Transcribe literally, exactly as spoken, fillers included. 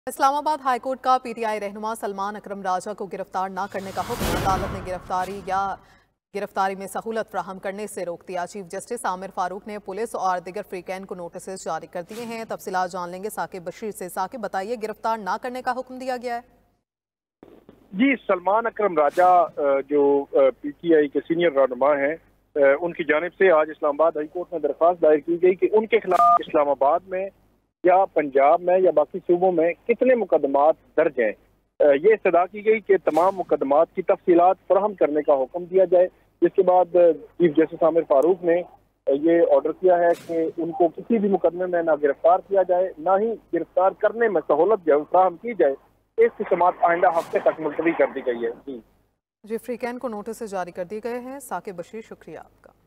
Islamabad high court का PTI रहनुमा सलमान अकरम राजा को गिरफ्तार न करने का हुक्म। अदालत ने गिरफ्तारी या गिरफ्तारी में सहूलत फ्राहम करने से रोक दिया। चीफ जस्टिस आमिर फारूक ने पुलिस और दिगर फ्रीकैन को नोटिस जारी कर दिए हैं। तफसीलात जान लेंगे साकिब बशीर से। साकिब, बताइए, गिरफ्तार न करने का हुक्म दिया गया है? जी, सलमान अकरम राजा जो पीटीआई के सीनियर रहनुमा हैं, उनकी जानिब से आज इस्लामाबाद हाईकोर्ट में दरख्वास्त दायर की गई कि उनके खिलाफ इस्लामाबाद में या पंजाब में या बाकी सूबों में कितने मुकदमात दर्ज हैं। ये इस्तदा की गई कि तमाम मुकदमात की तफसीलात फराहम करने का हुक्म दिया जाए। जिसके बाद चीफ जस्टिस आमिर फारूक ने ये ऑर्डर किया है कि उनको किसी भी मुकदमे में ना गिरफ्तार किया जाए, ना ही गिरफ्तार करने में सहूलत जो फराहम की जाए। इसकी समाअत आइंदा हफ्ते तक मुलतवी कर दी गई है। जी जी फ्रीकैन को नोटिस जारी कर दिए गए हैं। साकिब बशीर, शुक्रिया आपका।